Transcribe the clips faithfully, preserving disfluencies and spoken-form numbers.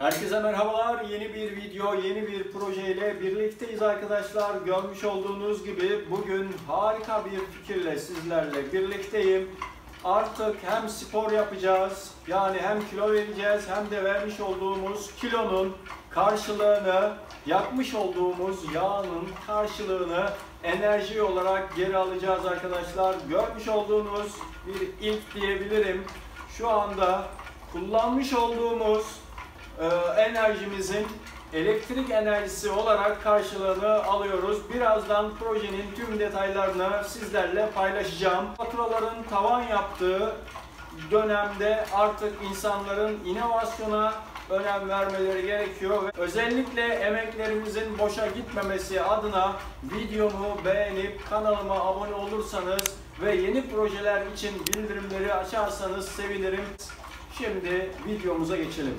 Herkese merhabalar. Yeni bir video, yeni bir projeyle birlikteyiz arkadaşlar. Görmüş olduğunuz gibi bugün harika bir fikirle sizlerle birlikteyim. Artık hem spor yapacağız, yani hem kilo vereceğiz hem de vermiş olduğumuz kilonun karşılığını, yakmış olduğumuz yağın karşılığını enerji olarak geri alacağız arkadaşlar. Görmüş olduğunuz bir ilk diyebilirim. Şu anda kullanmış olduğumuz e, enerjimizin elektrik enerjisi olarak karşılığını alıyoruz. Birazdan projenin tüm detaylarını sizlerle paylaşacağım. Faturaların tavan yaptığı dönemde artık insanların inovasyona önem vermeleri gerekiyor. Ve özellikle emeklerimizin boşa gitmemesi adına videomu beğenip kanalıma abone olursanız ve yeni projeler için bildirimleri açarsanız sevinirim. Şimdi videomuza geçelim.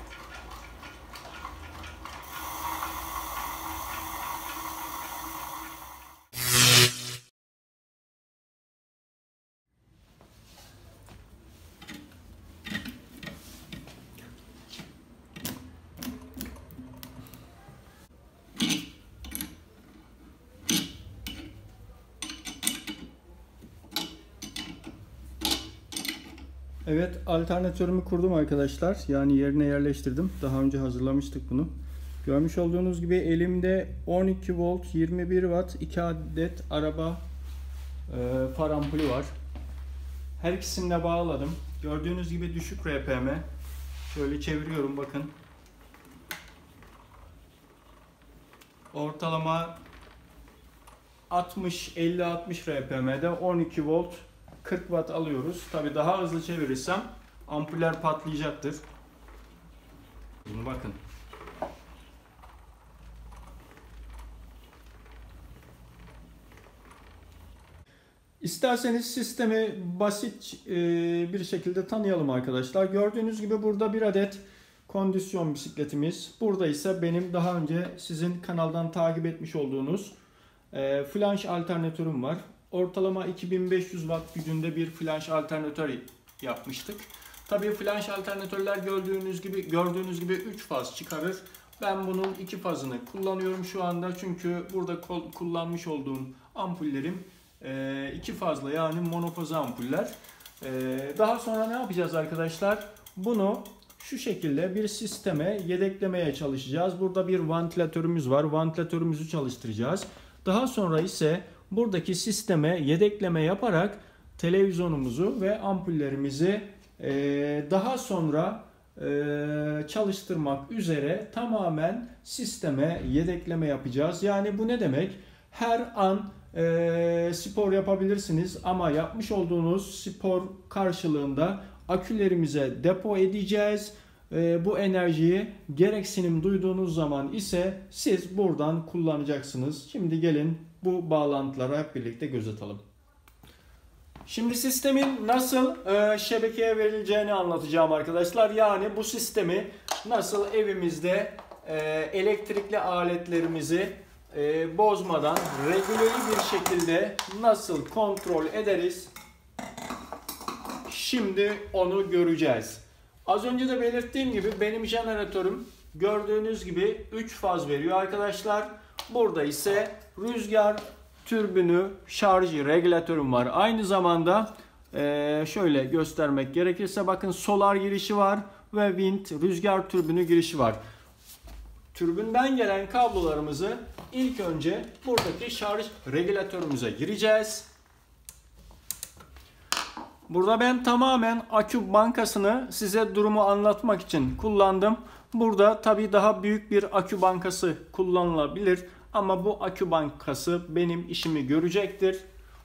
Evet, alternatörümü kurdum arkadaşlar. Yani yerine yerleştirdim. Daha önce hazırlamıştık bunu. Görmüş olduğunuz gibi elimde on iki volt, yirmi bir watt iki adet araba e, far ampulü var. Her ikisini de bağladım. Gördüğünüz gibi düşük R P M. Şöyle çeviriyorum bakın. Ortalama altmış elli altmış R P M'de on iki volt kırk watt alıyoruz. Tabi daha hızlı çevirirsem ampuller patlayacaktır. Bunu bakın. İsterseniz sistemi basit bir şekilde tanıyalım arkadaşlar. Gördüğünüz gibi burada bir adet kondisyon bisikletimiz. Burada ise benim daha önce sizin kanaldan takip etmiş olduğunuz flanş alternatörüm var. Ortalama iki bin beş yüz watt gücünde bir flanş alternatör yapmıştık. Tabii flanş alternatörler gördüğünüz gibi gördüğünüz gibi üç faz çıkarır. Ben bunun iki fazını kullanıyorum şu anda. Çünkü burada kullanmış olduğum ampullerim iki fazla, yani monofaza ampuller. Daha sonra ne yapacağız arkadaşlar? Bunu şu şekilde bir sisteme yedeklemeye çalışacağız. Burada bir vantilatörümüz var. Vantilatörümüzü çalıştıracağız. Daha sonra ise buradaki sisteme yedekleme yaparak televizyonumuzu ve ampullerimizi daha sonra çalıştırmak üzere tamamen sisteme yedekleme yapacağız. Yani bu ne demek? Her an spor yapabilirsiniz ama yapmış olduğunuz spor karşılığında akülerimize depo edeceğiz. Bu enerjiyi gereksinim duyduğunuz zaman ise siz buradan kullanacaksınız. Şimdi gelin bu bağlantıları hep birlikte göz atalım. Şimdi sistemin nasıl şebekeye verileceğini anlatacağım arkadaşlar. Yani bu sistemi nasıl evimizde elektrikli aletlerimizi bozmadan regüleli bir şekilde nasıl kontrol ederiz? Şimdi onu göreceğiz. Az önce de belirttiğim gibi benim jeneratörüm gördüğünüz gibi üç faz veriyor arkadaşlar. Burada ise rüzgar türbünü şarjı regülatörüm var. Aynı zamanda e, şöyle göstermek gerekirse bakın solar girişi var ve wind rüzgar türbünü girişi var. Türbünden gelen kablolarımızı ilk önce buradaki şarj regülatörümüze gireceğiz. Burada ben tamamen akü bankasını size durumu anlatmak için kullandım. Burada tabii daha büyük bir akü bankası kullanılabilir ama bu akü bankası benim işimi görecektir.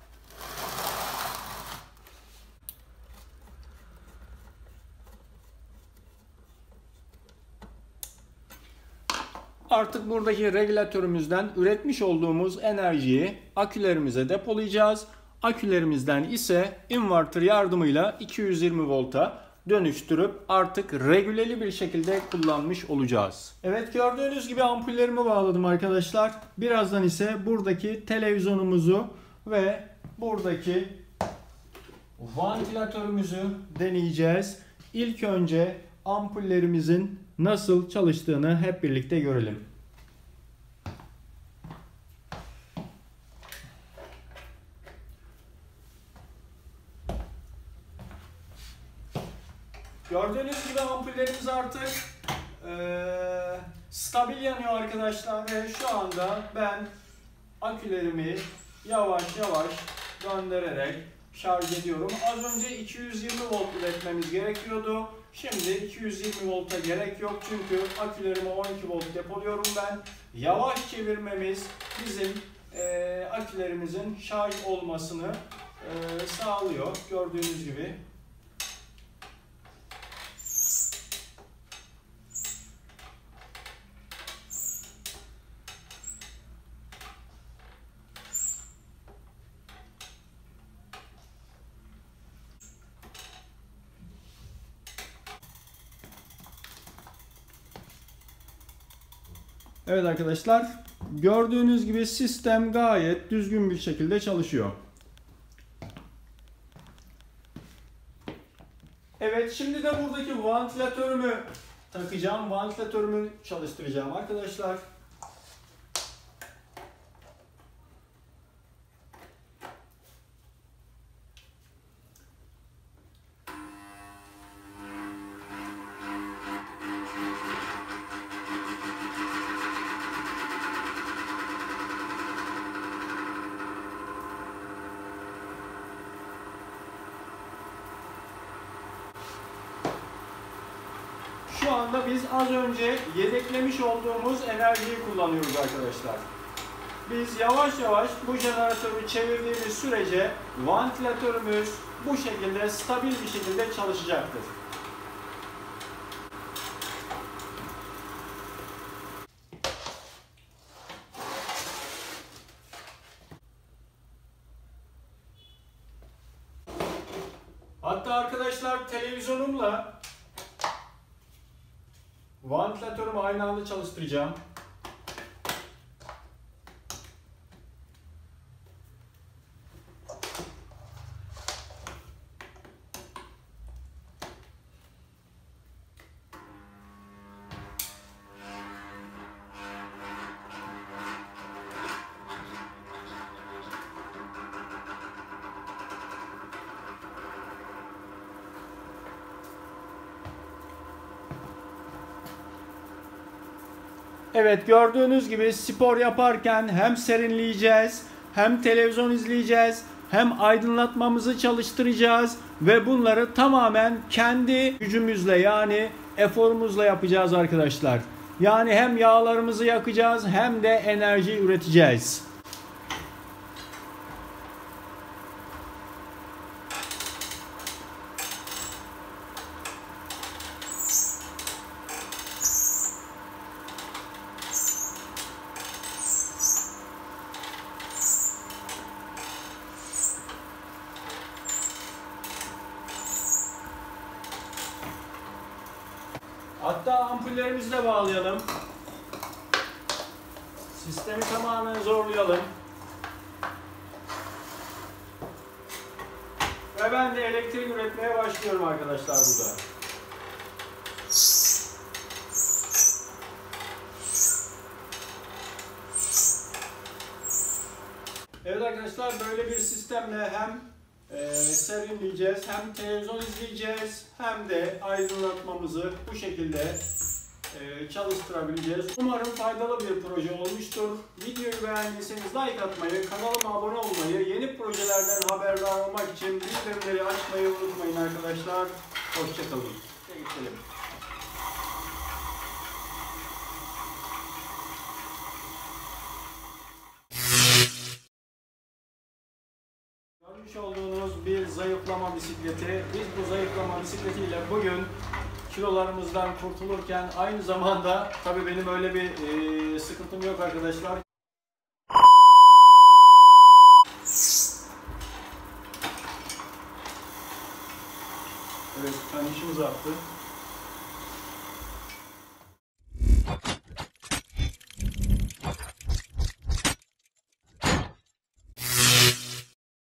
Artık buradaki regülatörümüzden üretmiş olduğumuz enerjiyi akülerimize depolayacağız. Akülerimizden ise inverter yardımıyla iki yüz yirmi volta dönüştürüp artık regüleli bir şekilde kullanmış olacağız. Evet, gördüğünüz gibi ampullerimi bağladım arkadaşlar. Birazdan ise buradaki televizyonumuzu ve buradaki vantilatörümüzü deneyeceğiz. İlk önce ampullerimizin nasıl çalıştığını hep birlikte görelim. Gördüğünüz gibi ampullerimiz artık ee, stabil yanıyor arkadaşlar ve şu anda ben akülerimi yavaş yavaş döndürerek şarj ediyorum. Az önce iki yüz yirmi volt üretmemiz gerekiyordu. Şimdi iki yüz yirmi volta gerek yok çünkü akülerimi on iki volt depoluyorum ben. Yavaş çevirmemiz bizim e, akülerimizin şarj olmasını e, sağlıyor. Gördüğünüz gibi. Evet arkadaşlar, gördüğünüz gibi sistem gayet düzgün bir şekilde çalışıyor. Evet, şimdi de buradaki vantilatörümü takacağım. Vantilatörümü çalıştıracağım arkadaşlar. Şu anda biz az önce yedeklemiş olduğumuz enerjiyi kullanıyoruz arkadaşlar. Biz yavaş yavaş bu jeneratörü çevirdiğimiz sürece vantilatörümüz bu şekilde stabil bir şekilde çalışacaktır. Hatta arkadaşlar televizyonumla vantilatörümü aynı anda çalıştıracağım. Evet, gördüğünüz gibi spor yaparken hem serinleyeceğiz, hem televizyon izleyeceğiz, hem aydınlatmamızı çalıştıracağız ve bunları tamamen kendi gücümüzle yani eforumuzla yapacağız arkadaşlar. Yani hem yağlarımızı yakacağız hem de enerji üreteceğiz. Hatta ampullerimizi de bağlayalım. Sistemi tamamen zorlayalım. Ve ben de elektrik üretmeye başlıyorum arkadaşlar burada. Evet arkadaşlar, böyle bir sistemle hem e, serinleyeceğiz, hem televizyon izleyeceğiz, hem de aydınlatmamızı bu şekilde e, çalıştırabileceğiz. Umarım faydalı bir proje olmuştur. Videoyu beğendiyseniz like atmayı, kanalıma abone olmayı, yeni projelerden haberdar olmak için bildirimleri açmayı unutmayın arkadaşlar. Hoşçakalın. Geçelim. Görmüş olduğunuz bir zayıflama bisikleti. Biz bu zayıflama bisikletiyle bugün kilolarımızdan kurtulurken aynı zamanda tabii benim öyle bir e, sıkıntım yok arkadaşlar. Evet, kaynışımız arttı.